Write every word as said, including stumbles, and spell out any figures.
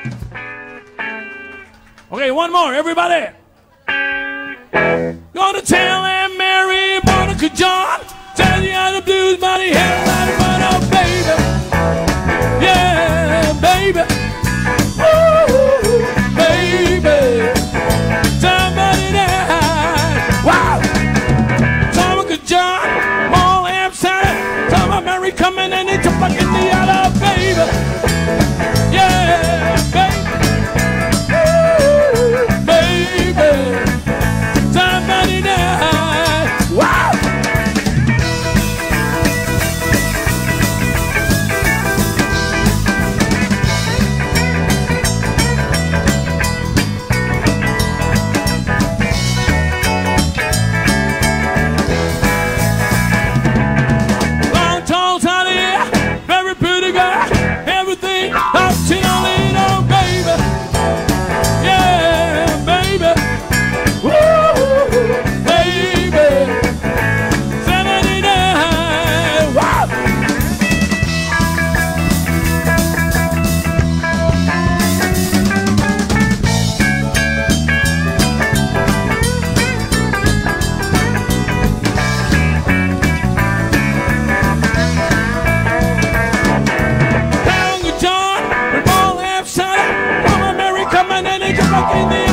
Okay, one more, everybody. Gonna tell Aunt Mary, Monica John, tell you how the blues money hell out of fun, oh baby. Yeah, baby. Ooh, baby. Somebody there. Wow. Monica John, all Aunt Sally, tell my Mary coming and it's a fucking the other baby. Yeah, baby. Somebody there. Wow. Long, tall, tiny, very pretty girl, everything up to the little baby. Yeah, baby. Come on, Mary, come on, and it's fucking